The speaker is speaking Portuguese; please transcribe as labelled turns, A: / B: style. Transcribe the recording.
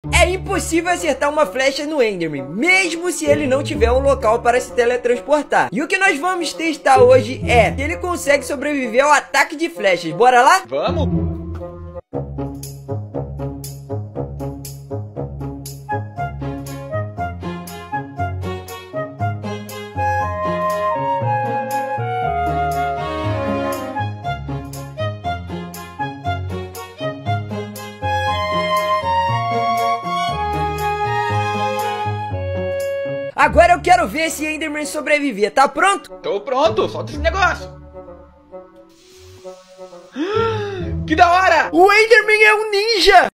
A: É impossível acertar uma flecha no Enderman, mesmo se ele não tiver um local para se teletransportar. E o que nós vamos testar hoje é se ele consegue sobreviver ao ataque de flechas. Bora lá?
B: Vamos!
A: Agora eu quero ver se Enderman sobreviver. Tá pronto?
B: Tô pronto, solta esse negócio. Que da hora!
A: O Enderman é um ninja!